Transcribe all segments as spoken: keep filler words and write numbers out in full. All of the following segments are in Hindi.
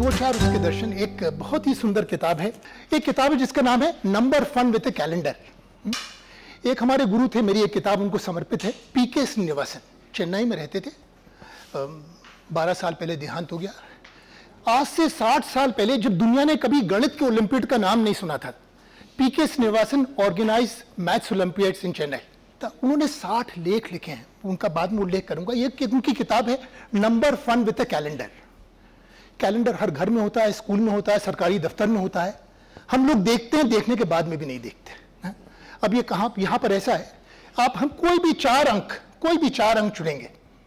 दो चार उसके दर्शन। एक बहुत ही सुंदर किताब है, एक किताब है जिसका नाम है number fun with a calendar. एक हमारे गुरु थे, मेरी एक किताब उनको समर्पित है, पी के श्रीनिवासन, चेन्नई में रहते थे, बारह साल पहले देहांत हो गया। आज से साठ साल पहले जब दुनिया ने कभी गणित के ओलंपियाड का नाम नहीं सुना था, P K Srinivasan organise maths olympiads in Chennai, तो उन्होंने साठ लेख लिखे हैं, उनका बाद में उल्लेख करूंगा। ये उनकी किताब है number fun with a calendar. Calendar हर घर में होता है, स्कूल में होता है, सरकारी दफ्तर में होता है, हम लोग देखते हैं, देखने के बाद में भी नहीं देखते। अब ये कहाँ, यहां पर ऐसा है, आप हम कोई भी चार अंक कोई भी चार अंक चुनेंगे।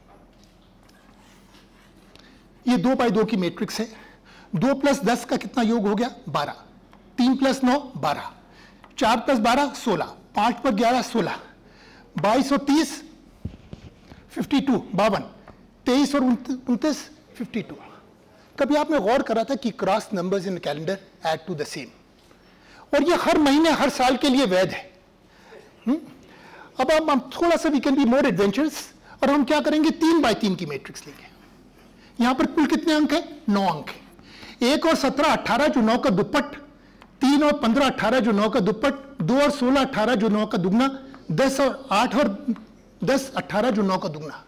ये दो बाई दो की मैट्रिक्स है। दो प्लस दस का कितना योग हो गया? बारह। तीन प्लस नौ बारह, चार प्लस बारह सोलह, पांच पर ग्यारह सोलह, बाईस और तीस फिफ्टी टू बावन, तेईस और उनतीस फिफ्टी टू। कभी आपने गौर करा था कि cross numbers in calendar add to the same, और ये हर महीने हर साल के लिए वैध है। हुँ? अब हम, हम थोड़ा सा we can be more adventurous, और हम क्या करेंगे, तीन बाय तीन की मैट्रिक्स लेंगे। यहां पर कुल कितने अंक है? नौ अंक है। एक और सत्रह अट्ठारह जो नौ का दुप्पट, तीन और पंद्रह अट्ठारह जो नौ का दुप्पट, दो और सोलह अट्ठारह जो नौ का दुगना, दस और आठ और दस अट्ठारह जो नौ का दुगना।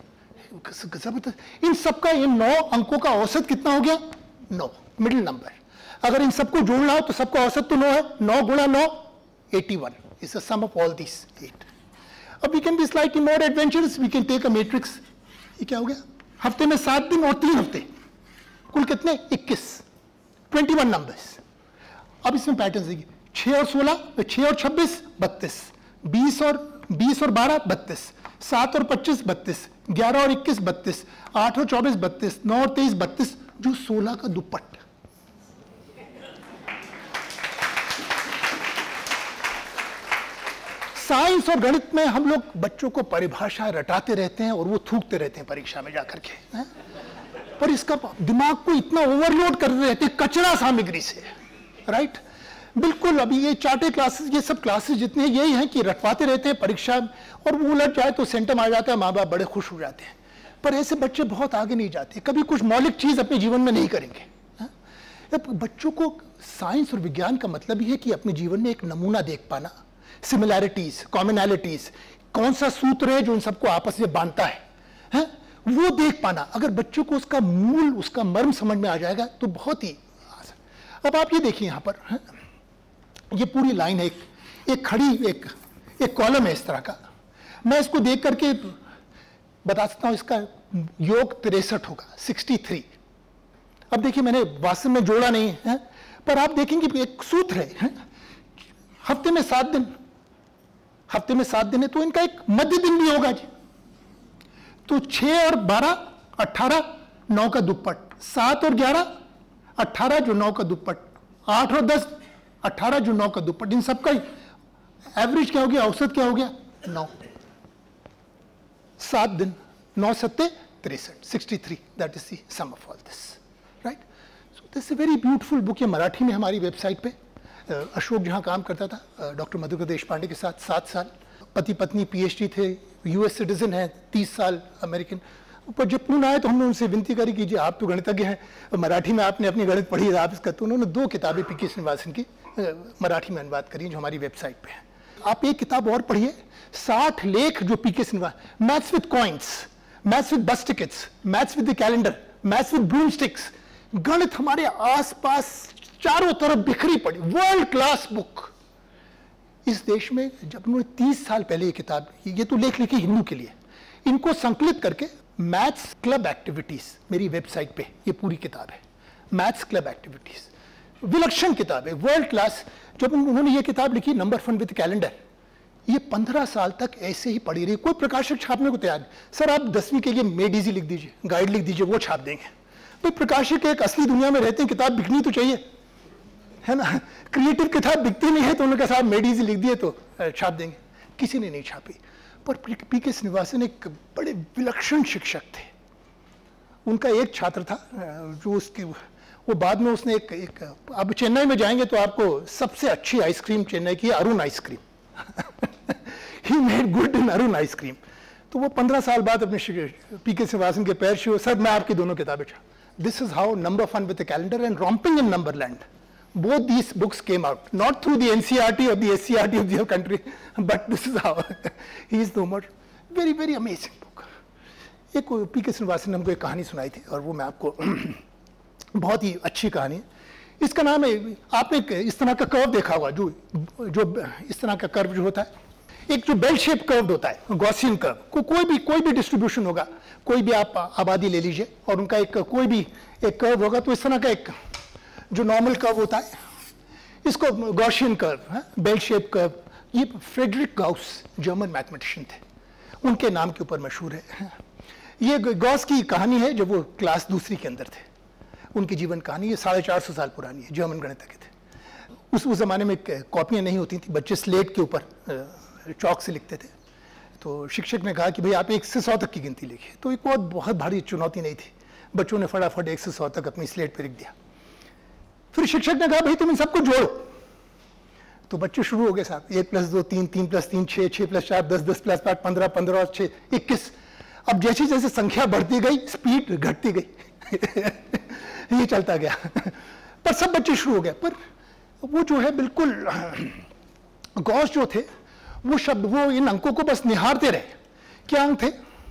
इन सबका, इन नौ अंकों का औसत कितना हो गया? नौ, मिडिल नंबर। अगर इन सबको जोड़ना हो तो सबका औसत तो नौ है। नौ गुणा नौ इक्यासी is the sum of all these eight. अब we can be slightly more adventurous, we can take a matrix. ये क्या हो गया? हफ्ते में सात दिन और तीन हफ्ते, कुल कितने? इक्कीस, इक्कीस नंबर्स। अब इसमें पैटर्न देखिए, छह और सोलह, छह और छब्बीस बत्तीस, बीस और बीस और बारह बत्तीस, सात और पच्चीस बत्तीस, ग्यारह और इक्कीस बत्तीस, आठ और चौबीस बत्तीस, नौ और तेईस बत्तीस, जो सोलह का दुप्पट। साइंस और गणित में हम लोग बच्चों को परिभाषा रटाते रहते हैं और वो थूकते रहते हैं परीक्षा में जाकर के, है? पर इसका दिमाग को इतना ओवरलोड कर रहते हैं कचरा सामग्री से, राइट? बिल्कुल। अभी ये चार्टे क्लासेस, ये सब क्लासेस जितने यही हैं कि रटवाते रहते हैं परीक्षा, और वो उलट जाए तो सेंटम आ जाता है, माँ बाप बड़े खुश हो जाते हैं। पर ऐसे बच्चे बहुत आगे नहीं जाते, कभी कुछ मौलिक चीज अपने जीवन में नहीं करेंगे। बच्चों को साइंस और विज्ञान का मतलब ही है कि अपने जीवन में एक नमूना देख पाना, सिमिलैरिटीज, कॉमनैलिटीज, कौन सा सूत्र है जो उन सबको आपस में बांधता है, है? वो देख पाना। अगर बच्चों को उसका मूल, उसका मर्म समझ में आ जाएगा तो बहुत ही आसान। अब आप ये देखिए यहां पर, है? ये पूरी लाइन है, एक, एक खड़ी एक एक कॉलम है इस तरह का। मैं इसको देख करके बता सकता हूं इसका योग तिरसठ होगा, सिक्सटी थ्री। अब देखिए मैंने वास्तव में जोड़ा नहीं है, पर आप देखेंगे एक सूत्र है, है? हफ्ते में सात दिन, हफ्ते में सात दिन है तो इनका एक मध्य दिन भी होगा जी। तो छह और बारह अट्ठारह, नौ का दुप्पट, सात और ग्यारह अट्ठारह जो नौ का दुप्पट, आठ और दस अट्ठारह जो नौ का दुप्पट। इन सबका एवरेज क्या हो गया, औसत क्या हो गया? नौ। सात दिन, नौ सत्ते तिरसठ, sixty three, that is the sum of all this, right? So this is very beautiful book. ये मराठी में हमारी वेबसाइट पे, अशोक जहाँ काम करता था डॉक्टर मधुकर देशपांडे के साथ, सात साल, पति पत्नी पीएचडी थे, यूएस सिटीजन हैं, तीस साल अमेरिकन। पर जब पुणे आए तो हमने उनसे विनती करी कि जी आप तो गणितज्ञ हैं, मराठी में आपने अपनी गणित पढ़ी है, आप इसका, तो उन्होंने दो किताबें पी के श्रीनिवासन की मराठी में अनुवाद करी जो हमारी वेबसाइट पे है। आप एक किताब और पढ़िए, साठ लेख जो P K Srinivasan, maths with coins, maths with bus tickets, maths with the calendar, maths with broomsticks. गणित हमारे आसपास चारों तरफ बिखरी पड़ी, वर्ल्ड क्लास बुक। इस देश में जब उन्होंने तीस साल पहले ये किताब, ये तो लेख लिखी हिंदू के लिए, इनको संकलित करके मैथ्स क्लब एक्टिविटीज, मेरी वेबसाइट पे ये पूरी किताब है, मैथ्स क्लब एक्टिविटीज, विलक्षण किताब है, वर्ल्ड क्लास। जब उन्होंने ये किताब लिखी नंबर फन विद कैलेंडर, ये पंद्रह साल तक ऐसे ही पड़ी रही, कोई प्रकाशक छापने को तैयार नहीं। सर आप दसवीं के लिए मेड इजी लिख दीजिए, गाइड लिख दीजिए, वो छाप देंगे। भाई प्रकाशक एक असली दुनिया में रहते हैं, किताब बिकनी तो चाहिए, है ना? क्रिएटिव किताब बिकती नहीं है तो उन्होंने कहा साहब मेड इजी लिख दिए तो छाप देंगे, किसी ने नहीं छापी। पर पी के श्रीनिवासन एक बड़े विलक्षण शिक्षक थे। उनका एक छात्र था जो उसकी, वो बाद में उसने एक, एक अब चेन्नई में जाएंगे तो आपको सबसे अच्छी आइसक्रीम चेन्नई की Arun ice cream, he made good in Arun ice cream. तो वो पंद्रह साल बाद अपने पी के श्रीनिवासन के पैर छुए, सर मैं आपकी दोनों किताबें छाप, This is how Number Fun with a Calendar and Romping in Numberland. Both these books came out, not through the N C R T or the S C R T of the country, but this is how he is no more. Very, very amazing book. एक पी के श्रीनिवासन ने हमको एक कहानी सुनाई थी और वो मैं आपको बहुत ही अच्छी कहानी है. इसका नाम है, आपने इस तरह का कर्व देखा होगा, जो जो इस तरह का कर्व जो होता है, एक जो बेल शेप कर्व होता है, गॉसियन कर्व. को, कोई भी कोई भी डिस्ट्रीब्यूशन होगा, कोई भी आप आबादी ले लीजिए और उनका एक कोई भी एक कर्व होगा, तो इस तरह का एक जो नॉर्मल कर्व होता है, इसको Gaussian curve, bell shape curve. ये फ्रेडरिक गाउस जर्मन मैथमेटिशियन थे, उनके नाम के ऊपर मशहूर है. ये गॉस की कहानी है जब वो क्लास दूसरी के अंदर थे. उनकी जीवन कहानी ये साढ़े चार सौ साल पुरानी है. जर्मन गणितज्ञ थे. उस उस ज़माने में कॉपियाँ नहीं होती थी, बच्चे स्लेट के ऊपर चौक से लिखते थे. तो शिक्षक ने कहा कि भाई आप एक से सौ तक की गिनती लिखिए. तो एक बहुत बहुत भारी चुनौती नहीं थी. बच्चों ने फटाफट एक से सौ तक अपनी स्लेट पर लिख दिया. फिर शिक्षक ने कहा भाई तुम इन सबको जोड़ो. तो बच्चे शुरू हो गए, साहब एक प्लस दो तीन, तीन प्लस तीन छः, छः प्लस चार दस, दस प्लस पाँच पंद्रह, पंद्रह और छः इक्कीस. अब जैसे जैसे संख्या बढ़ती गई, स्पीड घटती गई. ये चलता गया. पर सब बच्चे शुरू हो गए. पर वो जो है बिल्कुल गॉस जो थे, वो शब्द वो इन अंकों को बस निहारते रहे. क्या अंक थे?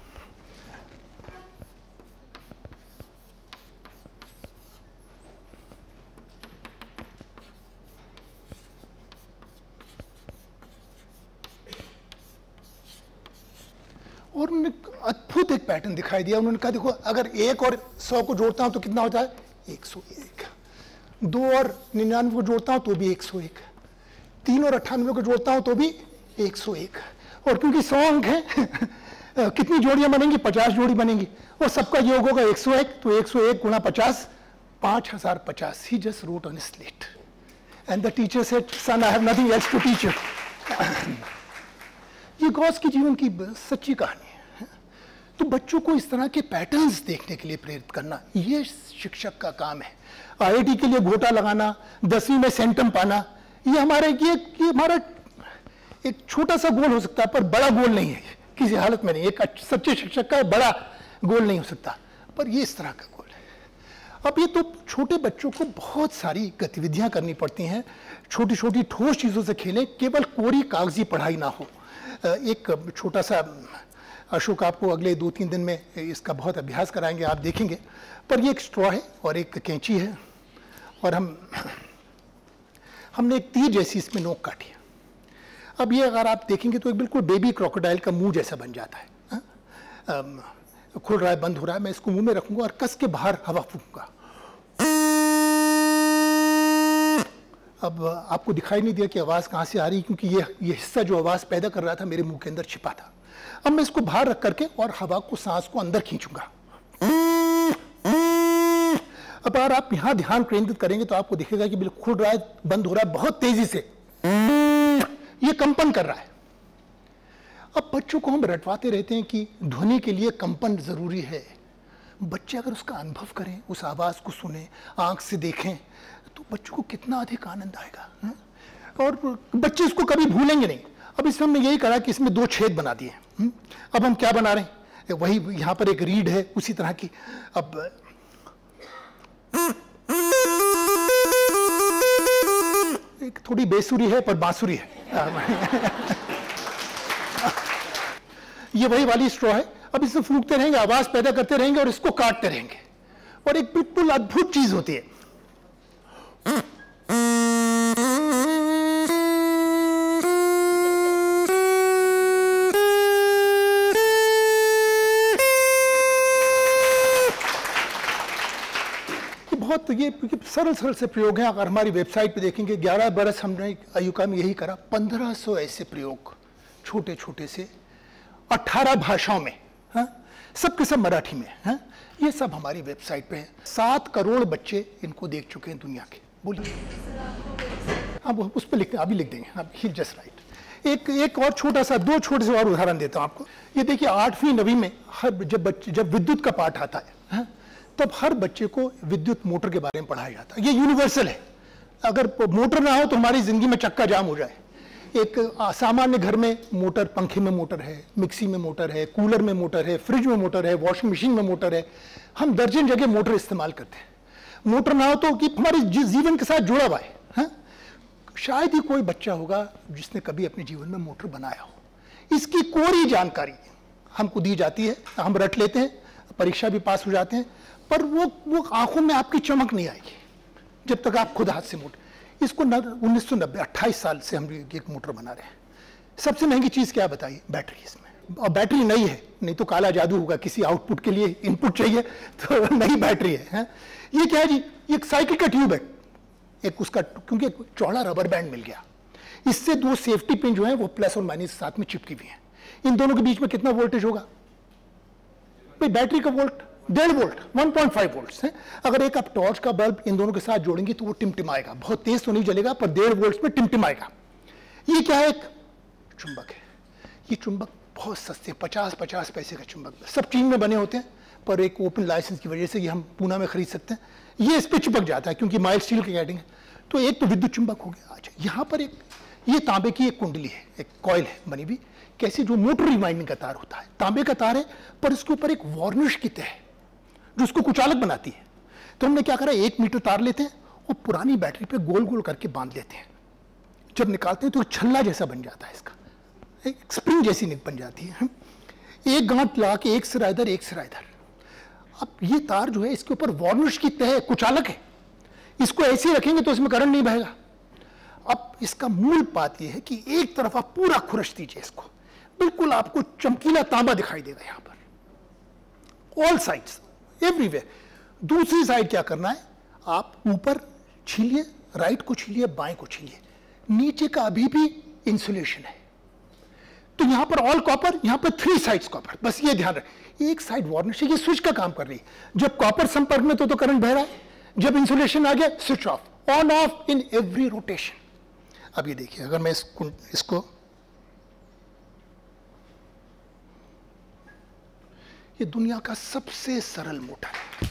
और उन्होंने अद्भुत एक पैटर्न दिखाई दिया. उन्होंने कहा देखो, अगर एक और सौ को जोड़ता हूं तो कितना होता है? एक सौ एक. दो और निन्यानवे को जोड़ता हूं तो भी एक सौ एक. तीन और अट्ठानवे को जोड़ता हूं तो भी एक सौ एक. और क्योंकि सौ अंक हैं, कितनी जोड़ियां बनेंगी? पचास जोड़ी बनेंगी. और सबका योग होगा एक सौ एक. तो एक सौ एक गुणा पचास, पाँच हजार पचास. He just wrote on slate and the teacher said son I have nothing else to teach you. ये गॉस की जीवन की सच्ची कहानी है. तो बच्चों को इस तरह के पैटर्न्स देखने के लिए प्रेरित करना, ये शिक्षक का काम है. आई आई टी के लिए घोटा लगाना, दसवीं में सेंटम पाना, ये हमारे ये, ये हमारा एक छोटा सा गोल हो सकता है, पर बड़ा गोल नहीं है किसी हालत में नहीं. एक सच्चे शिक्षक का बड़ा गोल नहीं हो सकता, पर ये इस तरह का गोल है. अब ये तो छोटे बच्चों को बहुत सारी गतिविधियां करनी पड़ती हैं. छोटी छोटी ठोस चीज़ों से खेलें, केवल कोरी कागजी पढ़ाई ना हो. एक छोटा सा अशोक आपको अगले दो तीन दिन में इसका बहुत अभ्यास कराएंगे, आप देखेंगे. पर ये एक स्ट्रॉ है और एक कैंची है और हम हमने एक तीर जैसी इसमें नोक काटी है. अब ये अगर आप देखेंगे तो एक बिल्कुल बेबी क्रोकोडाइल का मुंह जैसा बन जाता है. हा? खुल रहा है, बंद हो रहा है. मैं इसको मुंह में रखूंगा और कस के बाहर हवा फूंकूंगा. अब आपको दिखाई नहीं दिया कि आवाज़ कहाँ से आ रही, क्योंकि ये ये हिस्सा जो आवाज़ पैदा कर रहा था मेरे मुंह के अंदर छिपा था. अब मैं इसको बाहर रख करके और हवा को, सांस को अंदर खींचूंगा. अब अगर आप यहाँ ध्यान केंद्रित करेंगे तो आपको दिखेगा कि बिल्कुल खुल रहा है, बंद हो रहा है, बहुत तेजी से ये कंपन कर रहा है. अब बच्चों को हम रटवाते रहते हैं कि ध्वनि के लिए कंपन जरूरी है. बच्चे अगर उसका अनुभव करें, उस आवाज़ को सुने, आंख से देखें, तो बच्चों को कितना अधिक आनंद आएगा. है? और बच्चे इसको कभी भूलेंगे नहीं. अब इसमें हमने यही करा कि इसमें दो छेद बना दिए. अब हम क्या बना रहे हैं? वही यहाँ पर एक रीड है उसी तरह की. अब एक थोड़ी बेसुरी है पर बांसुरी है. ये वही वाली स्ट्रॉ है. अब इसमें फूंकते रहेंगे, आवाज पैदा करते रहेंगे और इसको काटते रहेंगे और एक बिल्कुल अद्भुत चीज होती है. बहुत ये सरल सरल से प्रयोग हैं. अगर हमारी वेबसाइट पे देखेंगे, ग्यारह बरस हमने अयुका में यही करा. पंद्रह सौ ऐसे प्रयोग छोटे छोटे से अठारह भाषाओं में, हाँ, सब के सब मराठी में. हाँ, ये सब हमारी वेबसाइट पे है. सात करोड़ बच्चे इनको देख चुके हैं दुनिया के. बोलिए. हाँ, वो उस पर लिखते हैं, अभी लिख देंगे. हाँ, ही जस्ट राइट. एक एक और छोटा सा, दो छोटे से और उदाहरण देता हूँ आपको. ये देखिए, आठवीं नवीं में हर जब बच्चे जब विद्युत का पाठ आता है, हाँ, तब हर बच्चे को विद्युत मोटर के बारे में पढ़ाया जाता है. ये यूनिवर्सल है. अगर मोटर ना हो तो हमारी जिंदगी में चक्का जाम हो जाए. एक सामान्य घर में मोटर, पंखे में मोटर है, मिक्सी में मोटर है, कूलर में मोटर है, फ्रिज में मोटर है, वॉशिंग मशीन में मोटर है, हम दर्जन जगह मोटर इस्तेमाल करते हैं। मोटर ना हो तो कि हमारे जीवन के साथ जुड़ा हुआ है, है? शायद ही कोई बच्चा होगा जिसने कभी अपने जीवन में मोटर बनाया हो। इसकी कोरी जानकारी हमको दी जाती है, हम रट लेते हैं, परीक्षा भी पास हो जाते हैं, पर वो वो आंखों में आपकी चमक नहीं आएगी जब तक आप खुद हाथ से मोटर। इसको उन्नीस सौ नब्बे अट्ठाईस साल से हम एक मोटर बना रहे हैं। सबसे महंगी चीज़ क्या बताइए? बैटरी इसमें, और बैटरी नई है, नहीं तो काला जादू होगा, किसी आउटपुट के लिए इनपुट चाहिए तो नई बैटरी है, है? ये क्या है जी? ये एक साइकिल का ट्यूब है, एक उसका, क्योंकि एक चौड़ा रबर बैंड मिल गया, इससे दो सेफ्टी पिन जो है वो प्लस और माइनस साथ में चिपकी हुई है। इन दोनों के बीच में कितना वोल्टेज होगा भाई? बैटरी का वोल्ट डेढ़ volt, one point five volts है। अगर एक आप टॉर्च का बल्ब इन दोनों के साथ जोड़ेंगे तो वो टिमटिमाएगा, बहुत तेज तो नहीं जलेगा पर डेढ़ वोल्ट्स में टिमटिमाएगा। ये क्या है? एक चुंबक है। ये चुंबक बहुत सस्ते, पचास पचास पैसे का चुंबक, सब चीन में बने होते हैं, पर एक ओपन लाइसेंस की वजह से ये हम पूना में खरीद सकते हैं। ये इस पर चिपक जाता है क्योंकि माइल्ड स्टील की कैटिंग है। तो एक तो विद्युत चुंबक हो गया। अच्छा, यहाँ पर एक ये तांबे की एक कुंडली है, एक कॉइल है बनी हुई, कैसे जो मोटर रिवाइंडिंग का तार होता है, तांबे का तार है, पर इसके ऊपर एक वार्निश की तह है जो उसको कुचालक बनाती है। तो हमने क्या करा, एक मीटर तार लेते हैं और पुरानी बैटरी पे गोल गोल करके बांध लेते हैं। जब निकालते हैं तो एक छल्ला जैसा बन जाता है, इसका एक स्प्रिंग जैसी निक बन जाती है। एक गांठ लगा के एक सिरा इधर एक सिरा इधर। अब ये तार जो है इसके ऊपर वार्निश की तह कुचालक है, इसको ऐसे ही रखेंगे तो इसमें करंट नहीं बहेगा। अब इसका मूल बात यह है कि एक तरफ आप पूरा खुरश दीजिए इसको, बिल्कुल आपको चमकीला तांबा दिखाई देगा यहाँ पर, ऑल साइड्स, एवरीवेयर। दूसरी साइड क्या करना है, आप ऊपर छीलिए, राइट को छीलिए, बाएं को छीलिए, नीचे का अभी भी इंसुलेशन है। तो यहां पर ऑल कॉपर, यहां पर थ्री साइड्स कॉपर, बस ये ध्यान रखें। एक साइड वार्निश है, ये स्विच का काम कर रही है। जब कॉपर संपर्क में तो तो करंट बह रहा है, जब इंसुलेशन आ गया switch off, on off in every rotation. अब ये देखिए, अगर मैं इसको इसको ये दुनिया का सबसे सरल मोटर है,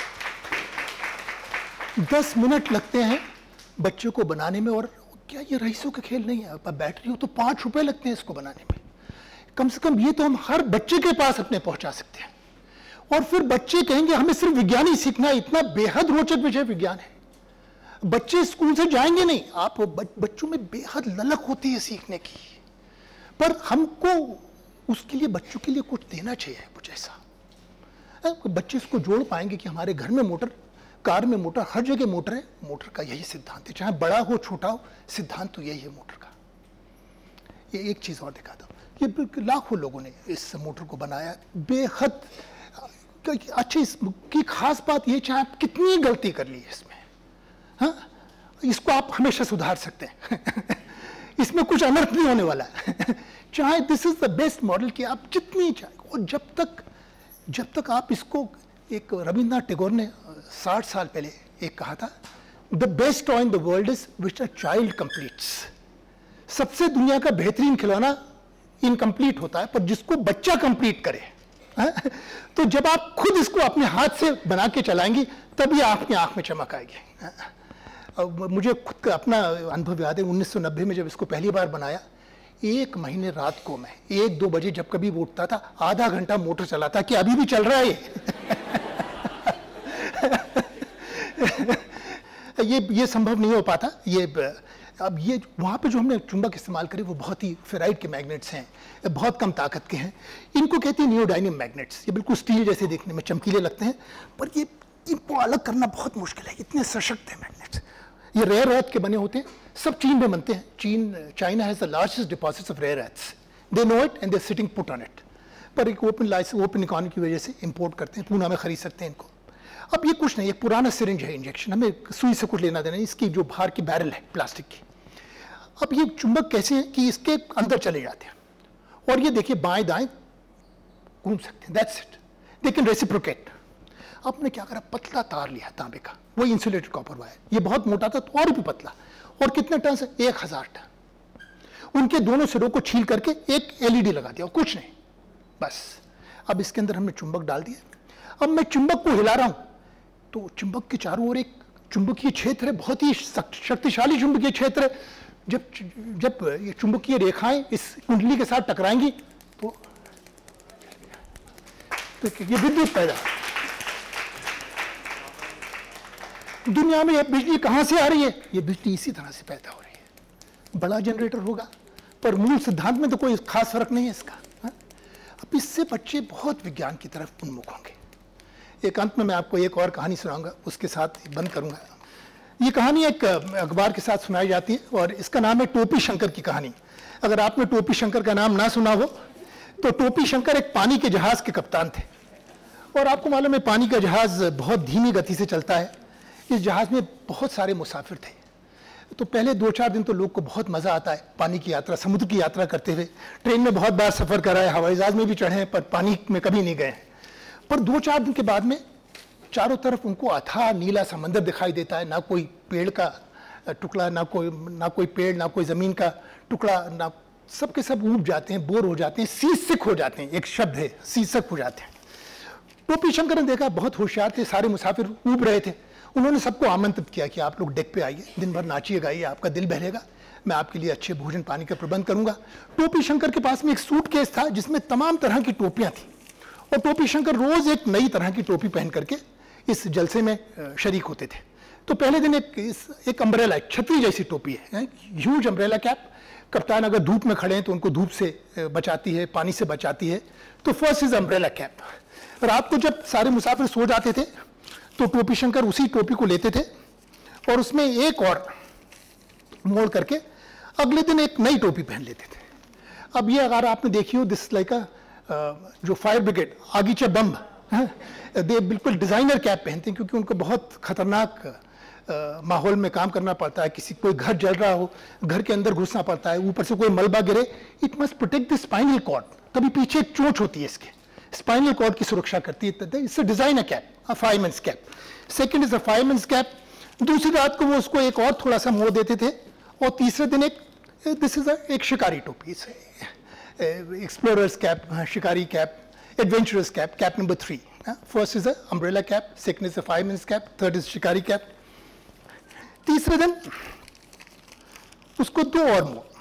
दस मिनट लगते हैं बच्चों को बनाने में, और क्या ये रईसों का खेल नहीं है? बैटरी हो तो पांच रुपए लगते हैं इसको बनाने में। कम से कम ये तो हम हर बच्चे के पास अपने पहुंचा सकते हैं, और फिर बच्चे कहेंगे हमें सिर्फ विज्ञान ही सीखना है। इतना बेहद रोचक विषय विज्ञान है, बच्चे स्कूल से जाएंगे नहीं, आप बच्चों में बेहद ललक होती है सीखने की, पर हमको उसके लिए बच्चों के लिए कुछ देना चाहिए, कुछ ऐसा बच्चे इसको जोड़ पाएंगे कि हमारे घर में मोटर, कार में मोटर, हर जगह मोटर है। मोटर का यही सिद्धांत है, चाहे बड़ा हो छोटा हो, सिद्धांत तो यही है मोटर का। ये एक चीज और दिखा दो, ये लाखों लोगों ने इस मोटर को बनाया, बेहद अच्छी। इसकी खास बात ये, चाहे आप कितनी गलती कर ली इसमें, हाँ, इसको आप हमेशा सुधार सकते हैं इसमें कुछ अनर्थ नहीं होने वाला है चाहे this is the best model कि आप जितनी चाहे, और जब तक जब तक आप इसको, एक रविन्द्रनाथ टैगोर ने साठ साल पहले एक कहा था, the best toy in the world is which a child completes. सबसे दुनिया का बेहतरीन खिलौना इनकम्प्लीट होता है, पर जिसको बच्चा कंप्लीट करे। तो जब आप खुद इसको अपने हाथ से बना के चलाएंगी तभी आपकी आंख में चमक आएगी। मुझे खुद का अपना अनुभव याद है, उन्नीस सौ नब्बे में जब इसको पहली बार बनाया, एक महीने रात को मैं एक दो बजे जब कभी वो उठता था, आधा घंटा मोटर चलाता कि अभी भी चल रहा है ये ये ये संभव नहीं हो पाता। ये अब ये वहाँ पे जो हमने चुंबक इस्तेमाल करे वो बहुत ही फेराइड के मैग्नेट्स हैं, बहुत कम ताकत के हैं। इनको कहते हैं नियोडायनम मैग्नेट्स। ये बिल्कुल स्टील जैसे देखने में चमकीले लगते हैं, पर ये इनको अलग करना बहुत मुश्किल है, इतने सशक्त हैं मैग्नेट्स। ये रेयर अर्थ के बने होते हैं, सब चीन में बनते हैं। चीन China has the largest deposits of rare earths, they know it and they sitting put on it. पर एक ओपन लाइसेंस, ओपन इकोनॉमी की वजह से इंपोर्ट करते हैं, पूना में खरीद सकते हैं इनको। अब ये कुछ नहीं, एक पुराना सिरिंज है इंजेक्शन, हमें सुई से कुछ लेना देना नहीं, इसकी जो बाहर की बैरल है प्लास्टिक की। अब ये चुंबक कैसे है कि इसके अंदर चले जाते हैं, और ये देखिए बाएं दाएं घूम सकते हैं, that's it, they can reciprocate. अब हमने क्या करा, पतला तार लिया तांबे का, वो इंसुलेटेड कॉपर वायर, ये बहुत मोटा था तो और भी पतला, और कितने टन से, एक हजार टन। उनके दोनों सिरों को छील करके एक एलईडी लगा दिया, और कुछ नहीं, बस। अब इसके अंदर हमने चुंबक डाल दिया। अब मैं चुंबक को हिला रहा हूं तो चुंबक के चारों ओर एक चुंबकीय क्षेत्र है, बहुत ही शक्तिशाली चुंबकीय क्षेत्र है, जब जब ये चुंबकीय रेखाएं इस कुंडली के साथ टकराएंगी तो, तो ये विद्युत पैदा। दुनिया में ये बिजली कहां से आ रही है? ये बिजली इसी तरह से पैदा हो रही है। बड़ा जनरेटर होगा, पर मूल सिद्धांत में तो कोई खास फर्क नहीं है इसका। हा? अब इससे बच्चे बहुत विज्ञान की तरफ उन्मुख होंगे। एक अंत में मैं आपको एक और कहानी सुनाऊंगा, उसके साथ बंद करूंगा। ये कहानी एक अखबार के साथ सुनाई जाती है और इसका नाम है टोपी शंकर की कहानी। अगर आपने टोपी शंकर का नाम ना सुना हो तो टोपी शंकर एक पानी के जहाज के कप्तान थे और आपको मालूम है पानी का जहाज बहुत धीमी गति से चलता है। इस जहाज में बहुत सारे मुसाफिर थे। तो पहले दो चार दिन तो लोग को बहुत मज़ा आता है पानी की यात्रा, समुद्र की यात्रा करते हुए। ट्रेन में बहुत बार सफ़र करा है, हवाई जहाज में भी चढ़े हैं, पर पानी में कभी नहीं गए हैं। पर दो चार दिन के बाद में चारों तरफ उनको अथाह नीला समंदर दिखाई देता है। ना कोई पेड़ का टुकड़ा, ना कोई ना कोई पेड़, ना कोई ज़मीन का टुकड़ा, ना सब के सब ऊब जाते हैं, बोर हो जाते हैं, सीसक हो जाते हैं। एक शब्द है, सीसक हो जाते हैं। टोपी शंकर ने देखा, बहुत होशियार थे, सारे मुसाफिर ऊब रहे थे। उन्होंने सबको आमंत्रित किया कि आप लोग डेक पे आइए, दिन भर नाचिए गाइए, आपका दिल बहलेगा, मैं आपके लिए अच्छे भोजन पानी का प्रबंध करूंगा। टोपी शंकर के पास में एक सूटकेस था जिसमें तमाम तरह की टोपियां थी और टोपी शंकर रोज एक नई तरह की टोपी पहन करके इस जलसे में शरीक होते थे। तो पहले दिन एक इस एक अम्ब्रेला, छतरी जैसी टोपी है, ह्यूज अम्ब्रेला कैप। कप्तान अगर धूप में खड़े हैं तो उनको धूप से बचाती है, पानी से बचाती है। तो फर्स्ट इज अम्ब्रेला कैप। रात को जब सारे मुसाफिर सो जाते थे तो टोपी शंकर उसी टोपी को लेते थे और उसमें एक और मोड़ करके अगले दिन एक नई टोपी पहन लेते थे। अब ये अगर आपने देखी हो, दिस लाइक अ जो फायर ब्रिगेड, आगीचे बम, दे बिल्कुल डिजाइनर कैप पहनते हैं क्योंकि उनको बहुत खतरनाक माहौल में काम करना पड़ता है। किसी कोई घर जल रहा हो, घर के अंदर घुसना पड़ता है, ऊपर से कोई मलबा गिरे, it must protect the spinal cord. कभी पीछे एक चोंच होती है इसके, स्पाइनल कॉर्ड की सुरक्षा करती है। It's a designer cap, a fireman's cap. Second is a fireman's cap. दूसरी रात को वो उसको एक और थोड़ा सा मोड़ देते थे और तीसरे दिन एक दिस इज एक शिकारी टोपी, explorer's cap, shikari cap, adventurous cap, cap number three. First is a umbrella cap, second is a fireman's cap, third is shikari cap. तीसरे दिन उसको दो और मोड़,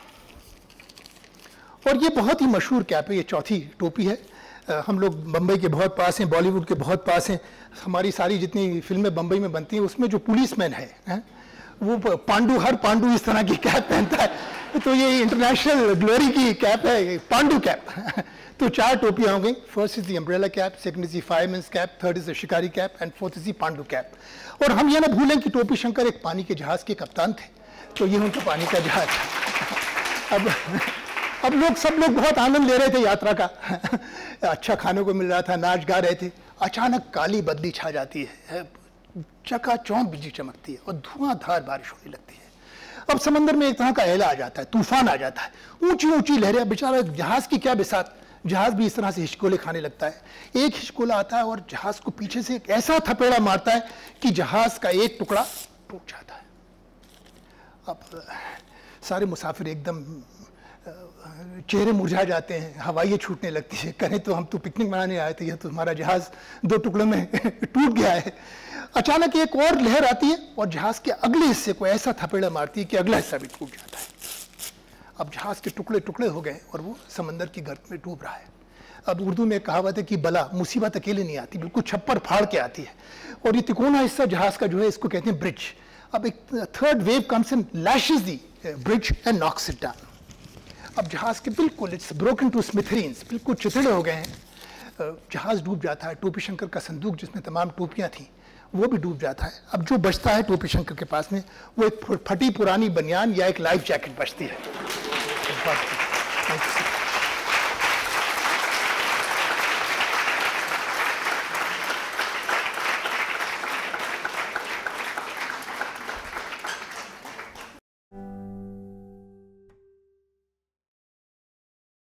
और ये बहुत ही मशहूर कैप है, ये चौथी टोपी है। हम लोग बम्बई के बहुत पास हैं, बॉलीवुड के बहुत पास हैं। हमारी सारी जितनी फिल्में बम्बई में बनती हैं उसमें जो पुलिसमैन है, है वो पांडु, हर पांडु इस तरह की कैप पहनता है। तो ये इंटरनेशनल ग्लोरी की कैप है, पांडु कैप। तो चार टोपियां हो गई। First is the umbrella cap, second is the fireman's cap, third is the shikari cap and fourth is the Pandu cap. और हम ये ना भूलें कि टोपी शंकर एक पानी के जहाज के कप्तान थे, तो ये उनका पानी का जहाज था। अब अब लोग सब लोग बहुत आनंद ले रहे थे यात्रा का। अच्छा खाने को मिल रहा था, नाच गा रहे थे। अचानक काली बदली छा जाती है, चकाचौंध बिजली चमकती है और धुआंधार बारिश होने लगती है। अब समंदर में एक तरह का एला आ जाता है, तूफान आ जाता है, ऊंची ऊंची लहरें। बेचारा जहाज की क्या बिसात, जहाज भी इस तरह से हिचकोले खाने लगता है। एक हिचकोला आता है और जहाज को पीछे से एक ऐसा थपेड़ा मारता है कि जहाज का एक टुकड़ा टूट जाता है। अब सारे मुसाफिर एकदम चेहरे मुरझा जाते हैं, हवाइयाँ छूटने लगती है। कहें तो हम तो पिकनिक मनाने आए थे, यह तो हमारा जहाज दो टुकड़ों में टूट गया है। अचानक एक और लहर आती है और जहाज के अगले हिस्से को ऐसा थपेड़ा मारती है कि अगला हिस्सा भी टूट जाता है। अब जहाज के टुकड़े टुकड़े हो गए और वो समंदर की गर्त में डूब रहा है। अब उर्दू में कहावत है कि बला, मुसीबत अकेले नहीं आती, बिल्कुल छप्पर फाड़ के आती है। और ये तिकोना हिस्सा जहाज का जो है, इसको कहते हैं ब्रिज। अब एक third wave comes and lashes the bridge and knocks it down. अब जहाज के बिल्कुल इट्स ब्रोकन टू स्मिथरीन्स, बिल्कुल चिथड़े हो गए हैं। जहाज डूब जाता है। टोपी शंकर का संदूक जिसमें तमाम टोपियां थी वो भी डूब जाता है। अब जो बचता है टोपी शंकर के पास में, वो एक फटी पुरानी बनियान या एक लाइफ जैकेट बचती है।